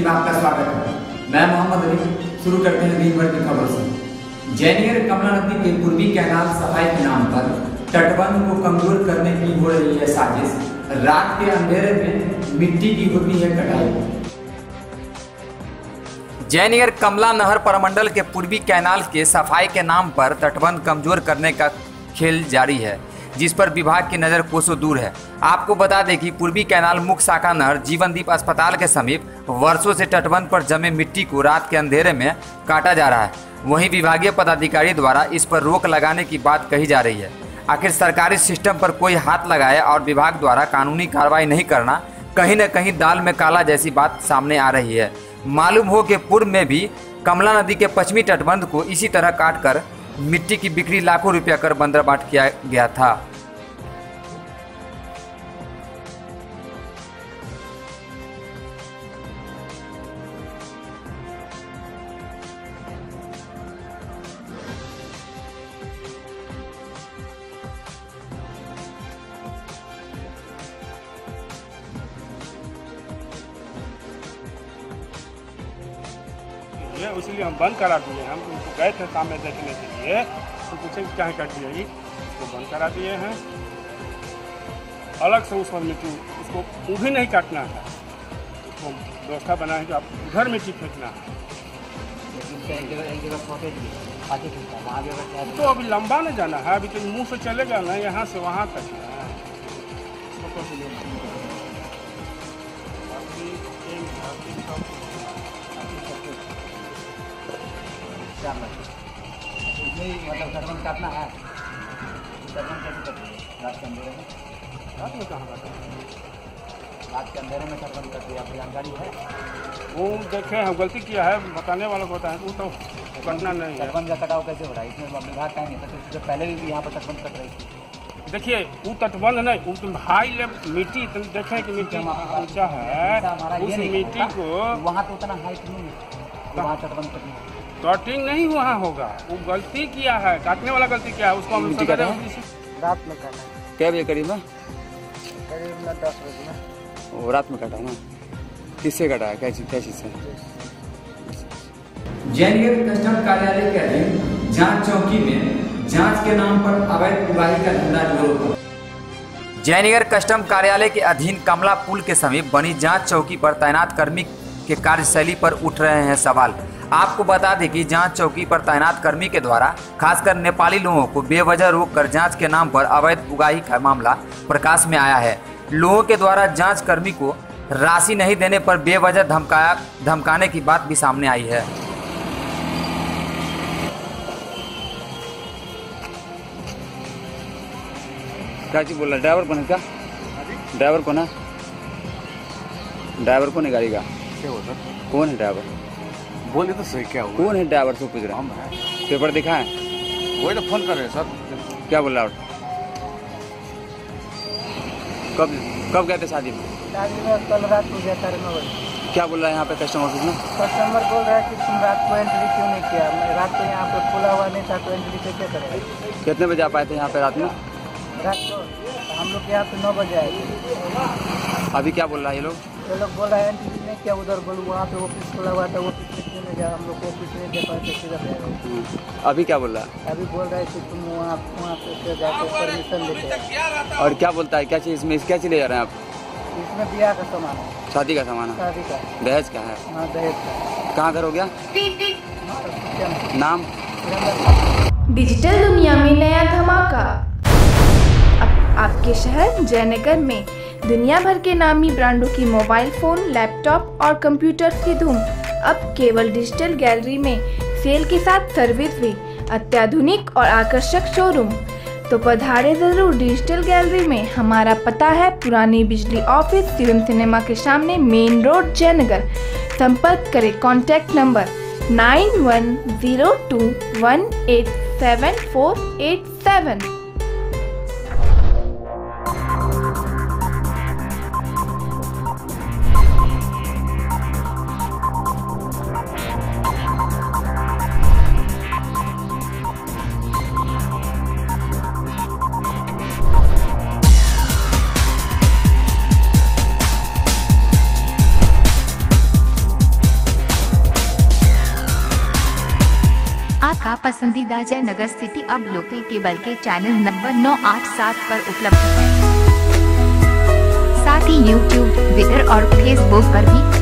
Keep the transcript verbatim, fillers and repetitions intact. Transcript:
में आपका स्वागत है। मैं मोहम्मद अली। शुरू करते हैं दिन भर की खबरों से। जैनियर कमला नदी के पूर्वी कैनाल सफाई के नाम पर तटबंध को कमजोर करने की हो रही है साजिश। रात के अंधेरे में मिट्टी की होती है कटाई। जैनियर कमला नहर प्रमंडल के पूर्वी कैनाल के सफाई के नाम पर तटबंध कमजोर करने का खेल जारी है, जिस पर विभाग की नज़र कोसों दूर है। आपको बता दें कि पूर्वी कैनाल मुख्य शाखा नहर जीवनदीप अस्पताल के समीप वर्षों से तटबंध पर जमे मिट्टी को रात के अंधेरे में काटा जा रहा है। वहीं विभागीय पदाधिकारी द्वारा इस पर रोक लगाने की बात कही जा रही है। आखिर सरकारी सिस्टम पर कोई हाथ लगाए और विभाग द्वारा कानूनी कार्रवाई नहीं करना, कहीं न कहीं दाल में काला जैसी बात सामने आ रही है। मालूम हो कि पूर्व में भी कमला नदी के पश्चिमी तटबंध को इसी तरह काटकर मिट्टी की बिक्री लाखों रुपया कर बंदरबाट किया गया था। इसलिए हम बंद करा दिए। हम उनको गए थे सामने देखने के लिए, तो पूछे क्या कर दिए, उसको बंद करा दिए हैं। अलग से उस पर मिट्टी, उसको वो भी नहीं काटना है, उसको व्यवस्था बनाए कि आप उधर मिट्टी फेंकना है। तो अभी लंबा नहीं जाना है, अभी तो मुँह से चलेगा ना, यहाँ से वहाँ तक है। मतलब तटबंध काटना है, तटबंध कैसे करते हैं? रात के अंधेरे में, रात में कहाँ काटना? रात के अंधेरे में तटबंध करते हैं, आपको जानकारी है? वो देखे हैं, गलती किया है, बताने वालों को बताएं, वो तो करना नहीं है। तटबंध का कटाव कैसे हो रहा है? इसमें विभाग का नहीं है, तो पहले भी यहाँ पर तटबंध कट रही थी। देखिए वो तटबंध नहीं, वो तो हाई लेवल मिट्टी, देखें कि मिट्टी ऊंचा है, उस मिट्टी को वहाँ तो उतना हाइट नहीं है, वहाँ तटबंध करनी है। कटिंग नहीं वहाँ होगा, वो गलती किया है, काटने वाला गलती किया है, उसको हम मिट्टी काटा है। रात में काटा है। क्या बजे करीब में? करीब में दस बजे में। वो रात में काटा है ना? किससे काटा है? क्या चीज क्या चीज से? जैनियर कस्टम कार्यालय के अधीन जांच चौकी में जांच के नाम पर अवैध उगाही का धंधा जोरों पर। जैनियर कस्टम कार्यालय के अधीन कमला पुल के समीप बनी जांच चौकी पर तैनात कर्मी के कार्यशैली पर उठ रहे हैं सवाल। आपको बता दें कि जांच चौकी पर तैनात कर्मी के द्वारा खासकर नेपाली लोगों को बेवजह रोककर जांच के नाम पर अवैध उगाही का मामला प्रकाश में आया है। लोगों के द्वारा जांच कर्मी को राशि नहीं देने पर बेवजह धमकाया धमकाने की बात भी सामने आई है। क्या चीज बोल रहा है? ड्राइवर कौन है? क्या ड्राइवर कौन है? ड्राइवर कौन है गाड़ी का? क्या होता? कौन है ड्राइवर? बोले तो सही, क्या हुआ? कौन है ड्राइवर? से पूछ रहे हम हैं। हैं। पेपर दिखाएं। वही तो फोन कर रहे हैं सर। क्या बोल रहा है? कब कब गए थे शादी में? शादी में कल रात को गया साढ़े नौ बजे। क्या बोल रहा है यहाँ पे कस्टमर ऑफिस में? कस्टमर बोल रहा है कि तुम रात को एंट्री क्यों नहीं किया? मैं रात को यहाँ पे खुला हुआ नहीं था, तो एंट्री से क्या करेगा? कितने बजे आप आए थे यहाँ पे रात में? रात को हम लोग यहाँ पे नौ बजे आए थे। अभी क्या बोल रहा है ये लोग? ये लोग बोल रहे हैं एंट्री नहीं किया, उधर बोलो वहाँ पे ऑफिस खुला हुआ था, ऑफिस से क्यों नहीं गया? हम लोग ऑफिस नहीं दे पाए थे, किधर? अभी क्या बोल रहा है? अभी बोल रहे हैं कि तुम वहाँ वहाँ पे जाकर परमिशन लेते हैं। और क्या बोलता है? क्या चीज इसमें क्या चीज ले जा रहे हैं आप? इसमें ब्याह का सामान है, शादी का सामान है? शादी का। दहेज का है? हाँ, दहेज का। कहाँ घर हो गया? नाम? डिजिटल दुनिया में नया धमाका। अब आपके शहर जयनगर में दुनिया भर के नामी ब्रांडों की मोबाइल फोन, लैपटॉप और कंप्यूटर की धूम। अब केवल डिजिटल गैलरी में सेल के साथ सर्विस भी, अत्याधुनिक और आकर्षक शोरूम। तो पधारे जरूर डिजिटल गैलरी में। हमारा पता है पुरानी बिजली ऑफिस, फिल्म सिनेमा के सामने, मेन रोड, जयनगर। संपर्क करें contact number nine one zero two one eight seven four eight seven. पसंदीदा जयनगर सिटी अब लोकल केबल के चैनल नंबर नौ आठ सात पर उपलब्ध है। साथ ही यूट्यूब, ट्विटर और फेसबुक पर भी